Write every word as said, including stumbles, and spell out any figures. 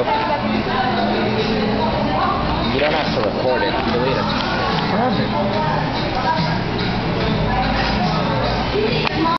You don't have to record it. Delete it. What happened?